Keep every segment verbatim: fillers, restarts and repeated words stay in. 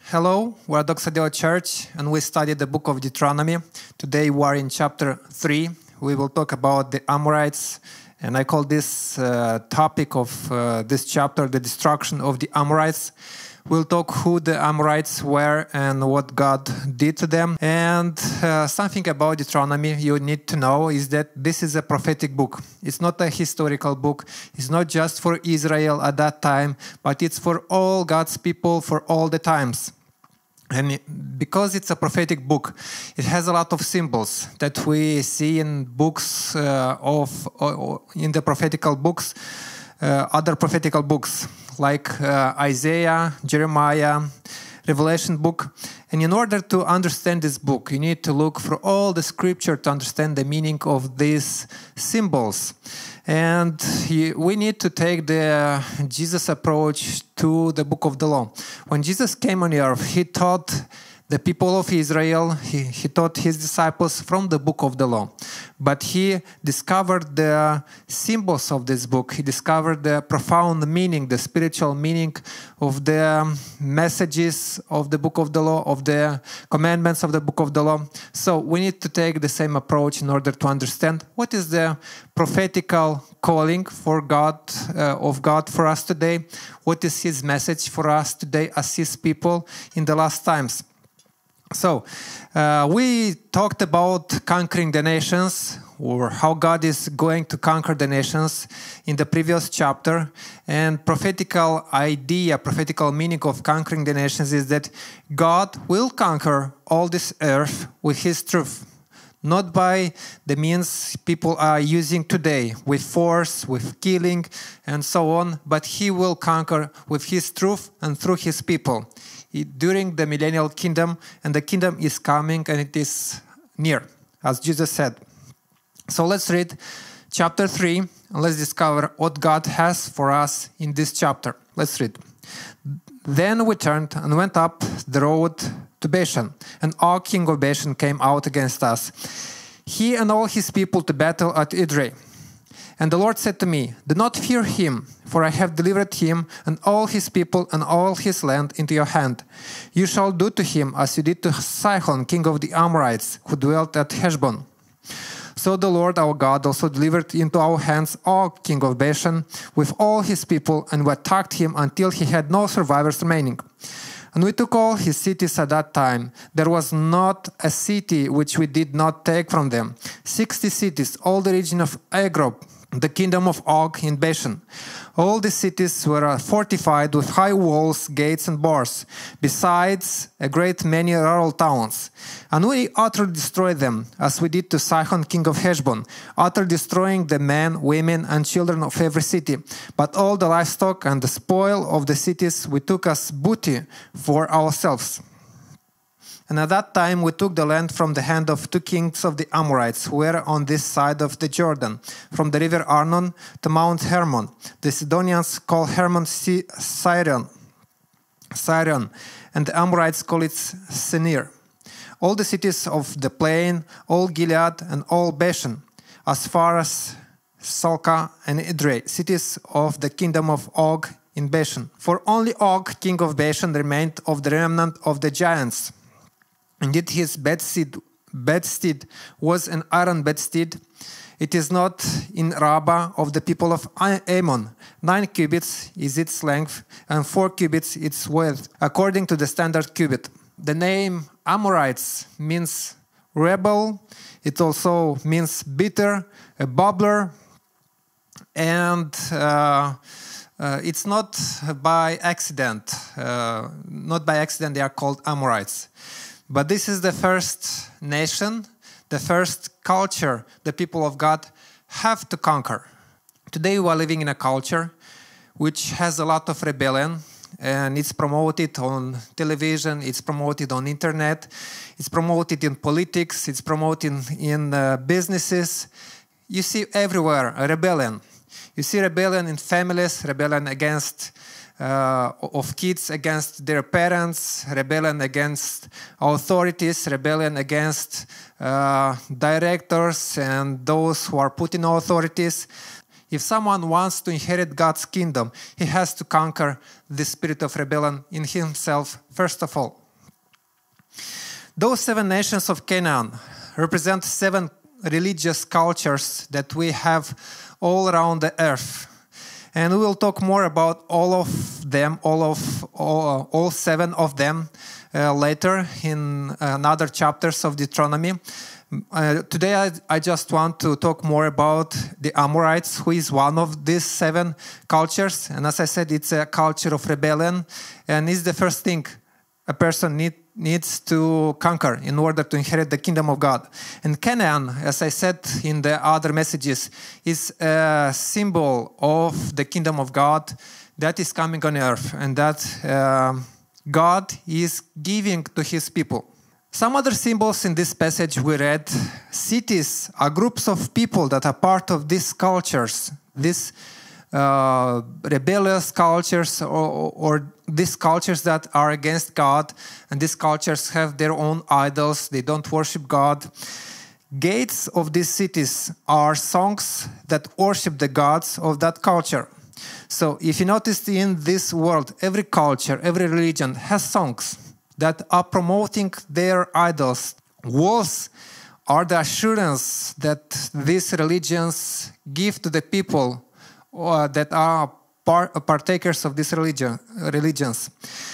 Hello, we're Doxa Deo Church and we study the book of Deuteronomy. Today we are in chapter three. We will talk about the Amorites, and I call this uh, topic of uh, this chapter the destruction of the Amorites. We'll talk who the Amorites were and what God did to them. And uh, something about Deuteronomy you need to know is that this is a prophetic book. It's not a historical book. It's not just for Israel at that time, but it's for all God's people for all the times. And it, because it's a prophetic book, it has a lot of symbols that we see in books uh, of uh, in the prophetical books, uh, other prophetical books like uh, Isaiah, Jeremiah, Revelation book. And in order to understand this book, you need to look for all the scripture to understand the meaning of these symbols. And we need to take the Jesus approach to the book of the law. When Jesus came on earth, he taught the people of Israel, he, he taught his disciples from the book of the law. But he discovered the symbols of this book. He discovered the profound meaning, the spiritual meaning of the messages of the book of the law, of the commandments of the book of the law. So we need to take the same approach in order to understand what is the prophetical calling for God, uh, of God for us today. What is his message for us today as his people in the last times? So, uh, we talked about conquering the nations, or how God is going to conquer the nations in the previous chapter. And prophetical idea, prophetical meaning of conquering the nations is that God will conquer all this earth with his truth. Not by the means people are using today, with force, with killing, and so on, but he will conquer with his truth and through his people. During the millennial kingdom, and the kingdom is coming and it is near, as Jesus said. So let's read chapter three and let's discover what God has for us in this chapter. Let's read. Then we turned and went up the road to Bashan, and Og, king of Bashan, came out against us, he and all his people, to battle at Edrei. And the Lord said to me, "Do not fear him, for I have delivered him and all his people and all his land into your hand. You shall do to him as you did to Sihon, king of the Amorites, who dwelt at Heshbon." So the Lord our God also delivered into our hands Og, king of Bashan, with all his people, and we attacked him until he had no survivors remaining. And we took all his cities at that time. There was not a city which we did not take from them. Sixty cities, all the region of Agrob, the kingdom of Og in Bashan. All the cities were fortified with high walls, gates, and bars, besides a great many rural towns. And we utterly destroyed them, as we did to Sihon, king of Heshbon, utterly destroying the men, women, and children of every city. But all the livestock and the spoil of the cities we took as booty for ourselves. And at that time we took the land from the hand of two kings of the Amorites, who were on this side of the Jordan, from the river Arnon to Mount Hermon. The Sidonians call Hermon Sirion, Sirion, and the Amorites call it Senir. All the cities of the plain, all Gilead, and all Bashan, as far as Salca and Edrei, cities of the kingdom of Og in Bashan. For only Og, king of Bashan, remained of the remnant of the giants. Indeed, his bedstead, bedstead was an iron bedstead. It is not in Rabbah of the people of Ammon. Nine cubits is its length, and four cubits its width, according to the standard cubit. The name Amorites means rebel. It also means bitter, a bubbler, and uh, uh, it's not by accident. Uh, not by accident they are called Amorites. But this is the first nation, the first culture the people of God have to conquer. Today we are living in a culture which has a lot of rebellion, and it's promoted on television, it's promoted on internet, it's promoted in politics, it's promoted in, in uh, businesses. You see everywhere a rebellion. You see rebellion in families, rebellion against Uh, of kids against their parents, rebellion against authorities, rebellion against uh, directors and those who are put in authorities. If someone wants to inherit God's kingdom, he has to conquer the spirit of rebellion in himself first of all. Those seven nations of Canaan represent seven religious cultures that we have all around the earth. And we will talk more about all of them, all of all, all seven of them uh, later in another chapters of Deuteronomy. Uh, today I, I just want to talk more about the Amorites, who is one of these seven cultures. And as I said, it's a culture of rebellion, and it's the first thing a person need, needs to conquer in order to inherit the kingdom of God. And Canaan, as I said in the other messages, is a symbol of the kingdom of God that is coming on earth, and that uh, God is giving to his people. Some other symbols in this passage we read. Cities are groups of people that are part of these cultures, these uh, rebellious cultures, or, or these cultures that are against God, and these cultures have their own idols, they don't worship God. Gates of these cities are songs that worship the gods of that culture. So if you notice, in this world, every culture, every religion has songs that are promoting their idols. Walls are the assurance that these religions give to the people uh, that are par partakers of these religion, religions.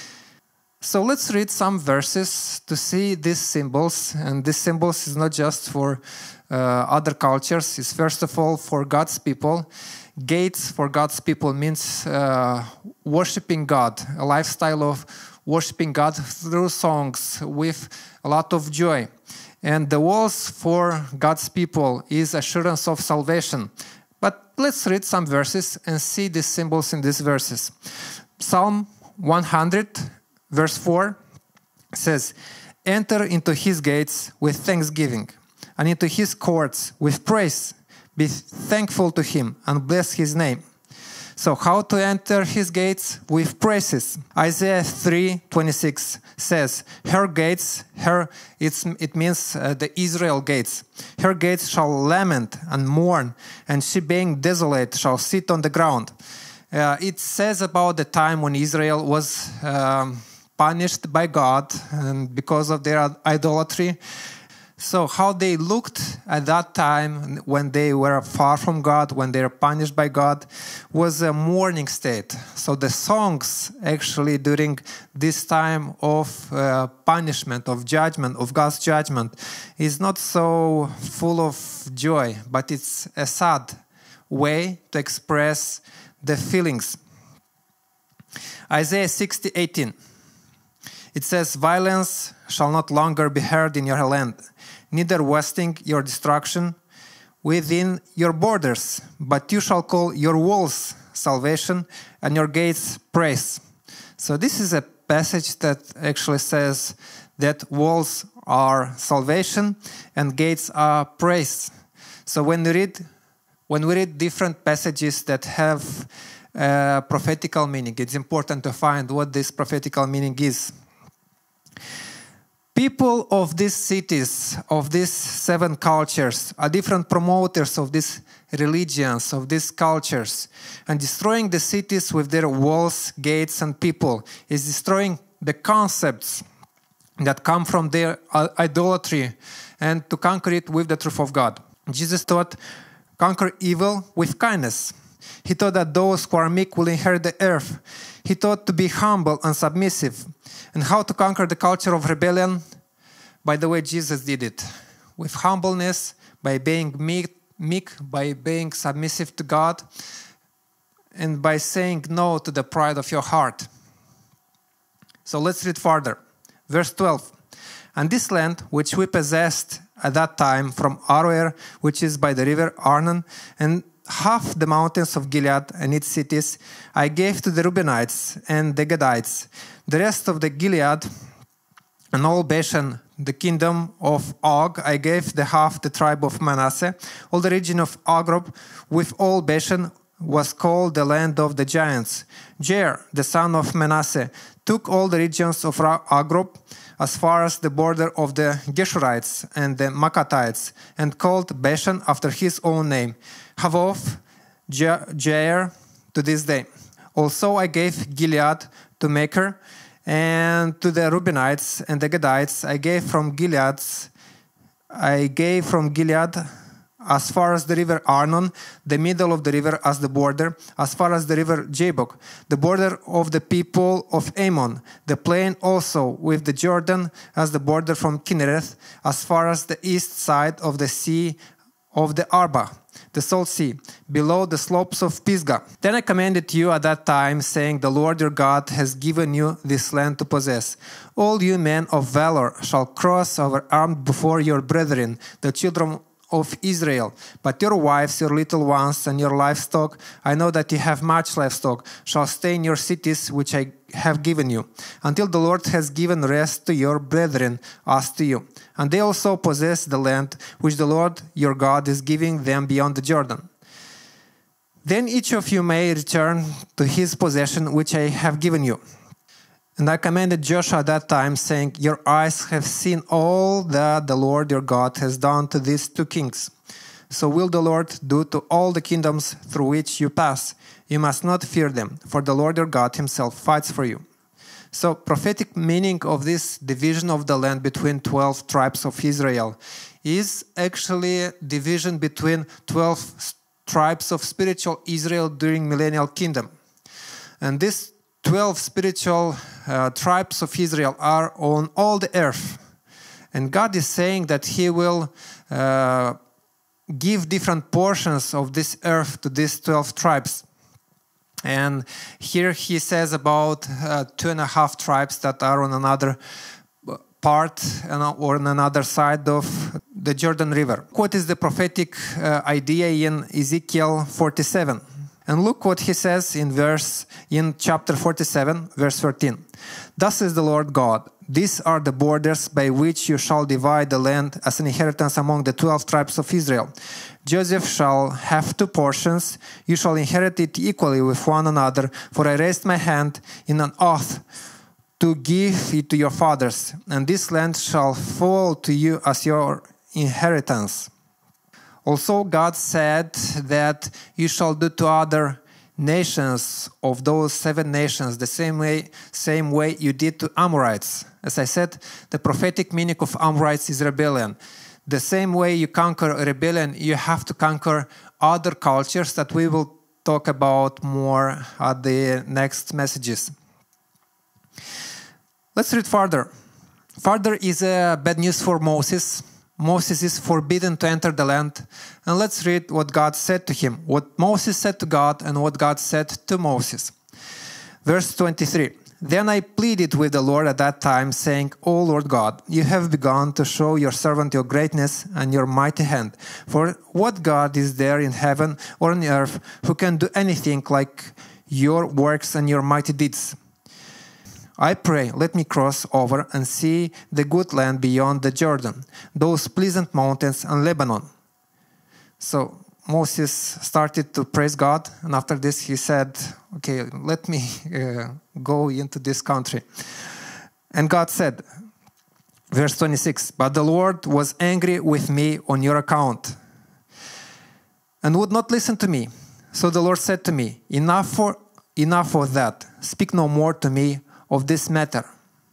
So let's read some verses to see these symbols. And these symbols is not just for uh, other cultures. It's first of all for God's people. Gates for God's people means uh, worshiping God, a lifestyle of worshiping God through songs with a lot of joy. And the walls for God's people is assurance of salvation. But let's read some verses and see these symbols in these verses. Psalm one hundred, verse four says, "Enter into his gates with thanksgiving, and into his courts with praise. Be thankful to him and bless his name." So how to enter his gates? With praises. Isaiah three twenty-six says, "Her gates," her it's, it means uh, the Israel gates, "her gates shall lament and mourn, and she being desolate shall sit on the ground." Uh, it says about the time when Israel was um, punished by God and because of their idolatry. So how they looked at that time when they were far from God, when they were punished by God, was a mourning state. So the songs actually during this time of uh, punishment, of judgment, of God's judgment, is not so full of joy, but it's a sad way to express the feelings. Isaiah sixty eighteen. It says, "Violence shall not longer be heard in your land, neither wasting your destruction within your borders, but you shall call your walls salvation and your gates praise." So this is a passage that actually says that walls are salvation and gates are praise. So when we read, when we read different passages that have a prophetical meaning, it's important to find what this prophetical meaning is. People of these cities, of these seven cultures, are different promoters of these religions, of these cultures. And destroying the cities with their walls, gates, and people is destroying the concepts that come from their idolatry, and to conquer it with the truth of God. Jesus taught, "Conquer evil with kindness." He taught that those who are meek will inherit the earth. He taught to be humble and submissive. And how to conquer the culture of rebellion? By the way Jesus did it. With humbleness, by being meek, meek, by being submissive to God, and by saying no to the pride of your heart. So let's read further. Verse twelve. "And this land which we possessed at that time from Aroer, which is by the river Arnon, and half the mountains of Gilead and its cities, I gave to the Reubenites and the Gadites. The rest of the Gilead and all Bashan, the kingdom of Og, I gave the half the tribe of Manasseh. All the region of Agrob with all Bashan was called the land of the giants. Jair, the son of Manasseh, took all the regions of Agrob as far as the border of the Geshurites and the Maccathites, and called Bashan after his own name. Havoth, Jair to this day. Also I gave Gilead to Machir, and to the Reubenites and the Gadites I gave from Gilead's I gave from Gilead as far as the river Arnon, the middle of the river as the border, as far as the river Jabbok, the border of the people of Ammon, the plain also with the Jordan as the border from Kinnereth, as far as the east side of the sea of the Arba, the salt sea, below the slopes of Pisgah. Then I commanded you at that time, saying, the Lord your God has given you this land to possess. All you men of valor shall cross over armed before your brethren, the children of Israel. But your wives, your little ones, and your livestock, I know that you have much livestock, shall stay in your cities which I have given you, until the Lord has given rest to your brethren as to you. And they also possess the land which the Lord your God is giving them beyond the Jordan. Then each of you may return to his possession which I have given you. And I commanded Joshua at that time, saying, your eyes have seen all that the Lord your God has done to these two kings. So will the Lord do to all the kingdoms through which you pass. You must not fear them, for the Lord your God himself fights for you. So, prophetic meaning of this division of the land between twelve tribes of Israel is actually division between twelve tribes of spiritual Israel during millennial kingdom. And this twelve spiritual uh, tribes of Israel are on all the earth. And God is saying that he will uh, give different portions of this earth to these twelve tribes. And here he says about uh, two and a half tribes that are on another part or on another side of the Jordan River. What is the prophetic uh, idea in Ezekiel forty-seven? And look what he says in verse in chapter forty-seven, verse thirteen. Thus says the Lord God, these are the borders by which you shall divide the land as an inheritance among the twelve tribes of Israel. Joseph shall have two portions. You shall inherit it equally with one another, for I raised my hand in an oath to give it to your fathers, and this land shall fall to you as your inheritance. Also, God said that you shall do to other nations of those seven nations the same way, same way you did to Amorites. As I said, the prophetic meaning of Amorites is rebellion. The same way you conquer rebellion, you have to conquer other cultures that we will talk about more at the next messages. Let's read further. Further is uh, bad news for Moses. Moses is forbidden to enter the land. And let's read what God said to him, what Moses said to God and what God said to Moses. Verse twenty-three. Then I pleaded with the Lord at that time, saying, O Lord God, you have begun to show your servant your greatness and your mighty hand. For what God is there in heaven or on earth who can do anything like your works and your mighty deeds? I pray, let me cross over and see the good land beyond the Jordan, those pleasant mountains and Lebanon. So Moses started to praise God, and after this he said, okay, let me uh, go into this country. And God said, verse twenty-six, but the Lord was angry with me on your account and would not listen to me. So the Lord said to me, enough for enough of that. Speak no more to me of this matter.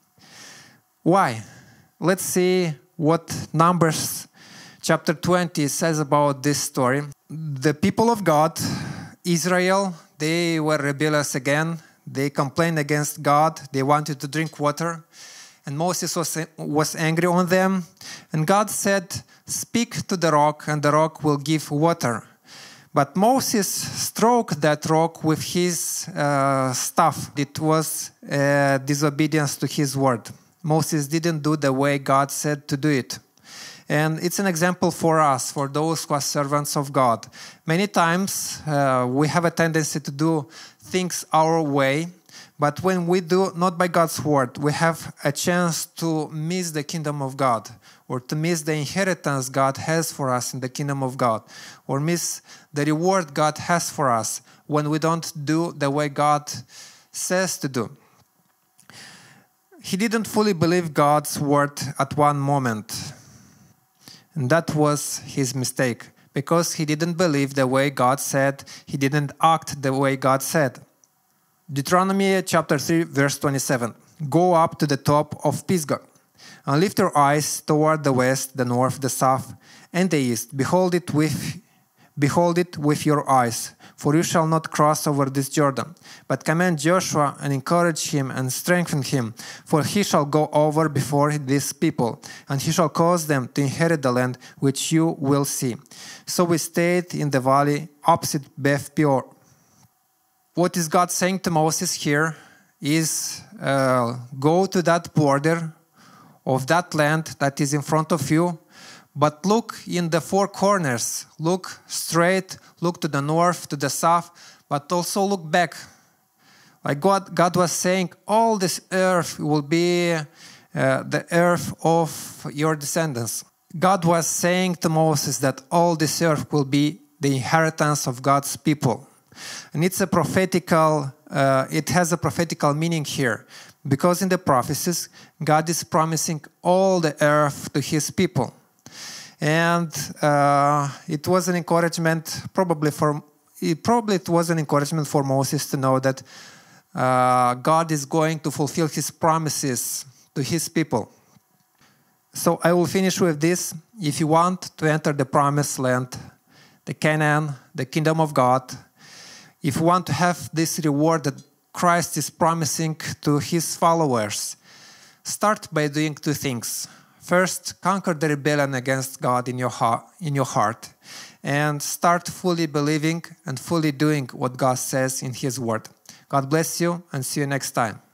Why? Let's see what Numbers chapter twenty says about this story. The people of God, Israel, they were rebellious again. They complained against God. They wanted to drink water. And Moses was, was angry on them. And God said, speak to the rock, and the rock will give water. But Moses stroked that rock with his uh, staff. It was uh, disobedience to his word. Moses didn't do the way God said to do it. And it's an example for us, for those who are servants of God. Many times uh, we have a tendency to do things our way, but when we do not by God's word, we have a chance to miss the kingdom of God, or to miss the inheritance God has for us in the kingdom of God, or miss the reward God has for us when we don't do the way God says to do. He didn't fully believe God's word at one moment. And that was his mistake. because he didn't believe the way God said, he didn't act the way God said. Deuteronomy chapter three, verse twenty-seven. Go up to the top of Pisgah, and lift your eyes toward the west, the north, the south, and the east. Behold it with Behold it with your eyes, for you shall not cross over this Jordan. But command Joshua and encourage him and strengthen him, for he shall go over before this people, and he shall cause them to inherit the land which you will see. So we stayed in the valley opposite Beth Peor. What is God saying to Moses here is uh, go to that border of that land that is in front of you, but look in the four corners. Look straight, look to the north, to the south, but also look back. Like God, God was saying, all this earth will be uh, the earth of your descendants. God was saying to Moses that all this earth will be the inheritance of God's people. And it's a prophetical, uh, it has a prophetical meaning here, because in the prophecies, God is promising all the earth to his people. And uh, it was an encouragement, probably for it probably it was an encouragement for Moses to know that uh, God is going to fulfill his promises to his people. So I will finish with this. If you want to enter the promised land, the Canaan, the kingdom of God, if you want to have this reward that Christ is promising to his followers, start by doing two things. First, conquer the rebellion against God in your heart, in your heart, and start fully believing and fully doing what God says in his word. God bless you, and see you next time.